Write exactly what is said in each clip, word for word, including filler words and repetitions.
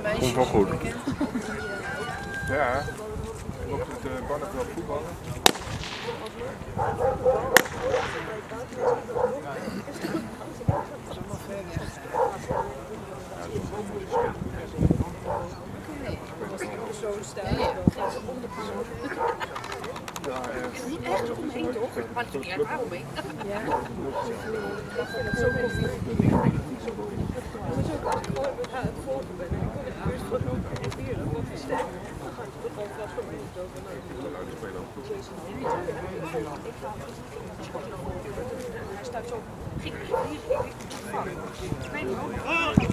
Komt wel goed. Ja, op het uh, Barneveld voetballen. Zo staan. Niet echt omheen toch? Maar het is niet echt waaromheen. Ja. Dat is zo koffie. Dat is ook als ik gewoon aan het volgen ben. Ik kom het eerst van ook reageren. Wat is dat? Dan ga ik het gewoon vast van mij zo van hij staat zo. Ging hier, ik weet niet hoe.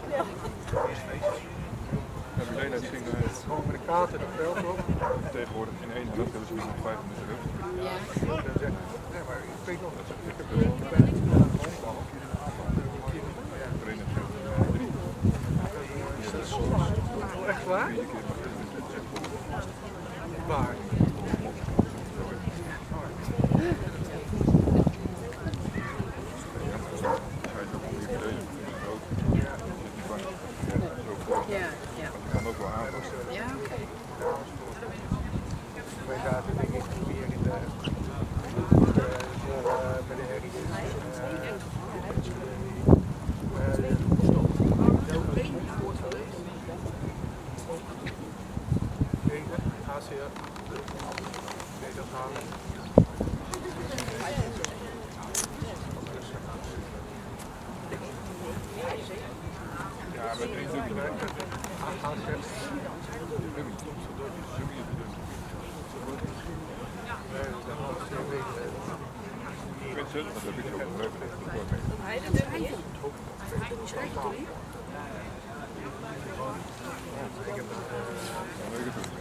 Lena ging gewoon met de kaart en het veld op. Tegenwoordig in één minuut hebben ze nu nog vijf minuten rust. Ja. Nee, maar ik weet nog dat ze. Ik heb er gewoon bij het handbal. Oh, echt waar? Waar? Ja, ja. Ik kan ook wel aanpassen. Ja, oké. Wij zaten denk ik meer in de bij de herrie. Deze, A C A. Nee, dat halen. Ja, met één dubbele werk. A zes. Dummy, klopt zo door. Dummy is de dummy. Nee, dat was heel weten. Ik weet het, dat heb ik ook leuk gedaan. Hij de dummy is? Schrijf je dummy? Ik heb het leuk gedaan.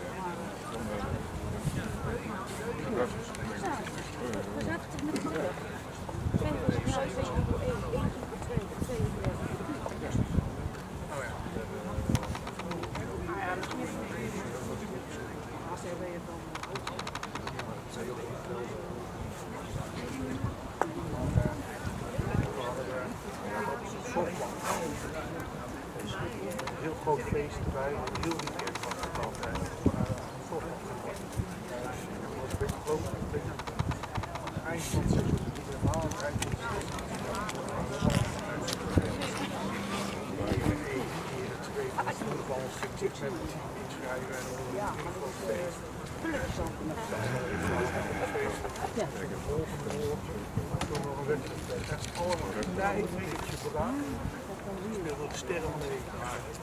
We zaten toch met de moeder? Twee was ik nou twee keer één, één keer twee, twee keer. Oh ja. Ja, misschien is als hij bij je dan ook. Heel groot feest erbij, heel weekend van het altijd. Eind van het seizoen, niet helemaal het eind van het seizoen. De bal zit met het team inschrijven en dan ja, maar dat is feest. Gelukkig zo. Ja. Ik heb volgende woord, toen nog een wedstrijd. Het is allemaal een klein vingertje vooraan. Ik speel de sterren van de week.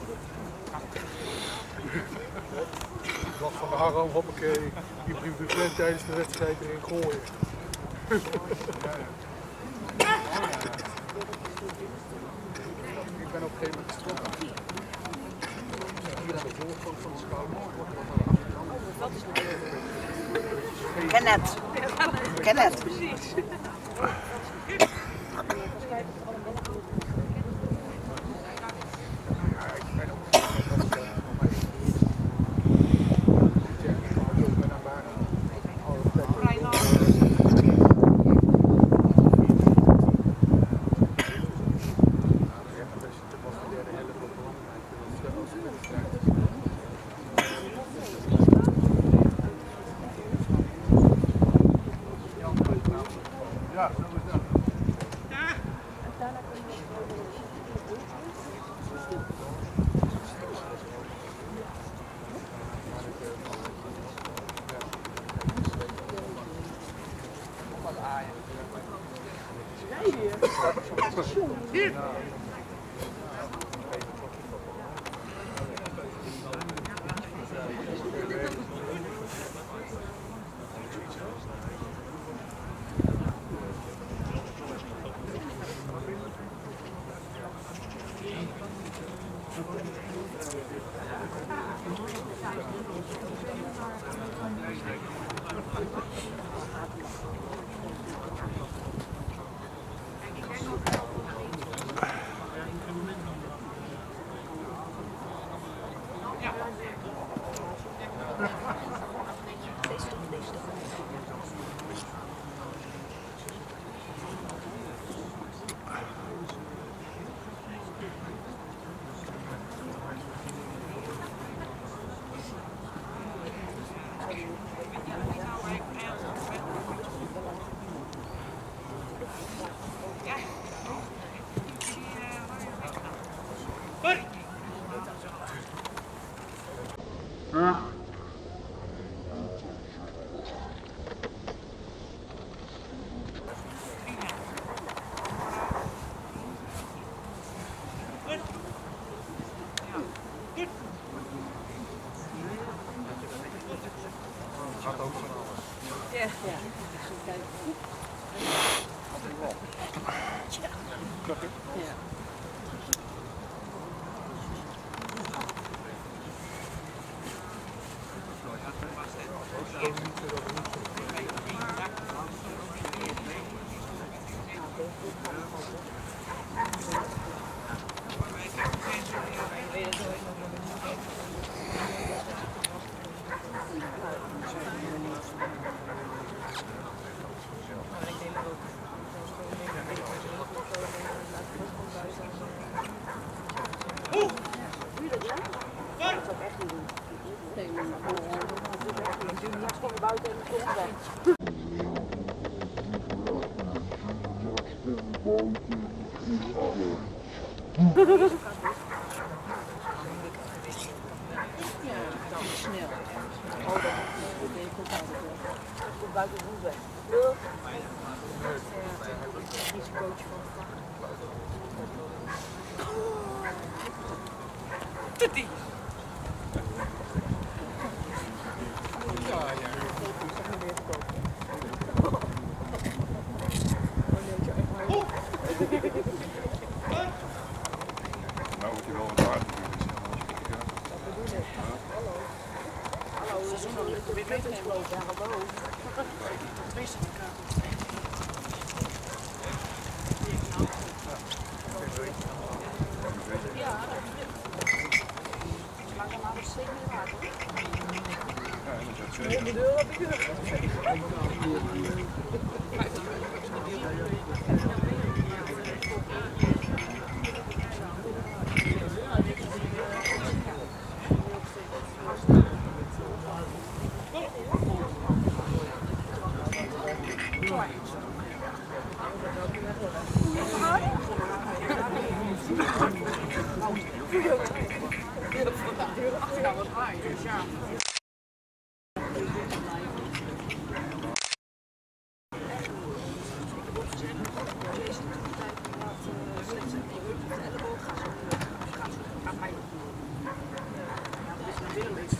Wat van de Harram, hoppakee, je brief tijdens de wedstrijd erin gooien. Ik ben op een gegeven moment gestopt. Hier aan de voorkant van de schouder. Kenneth. Kenneth. Precies. Ja, zo is dat. Hier! Gaat ook van alles. Ja. Ja. Ja. Snel. Oh, dat komt altijd wel. Dat komt buiten de hoek weg. Risicootje van de vlag. Tutti! Ja, ja. Nou moet je wel wat waard doen. Hallo. Hallo, we zijn nog een beetje meegenemen. Ja, hallo. Twee certificaten. Ja, dat is het. Maar dan hadden we zeker niet waard, hoor. Ja, dat is zeker. De deur heb ik gezegd. Ja,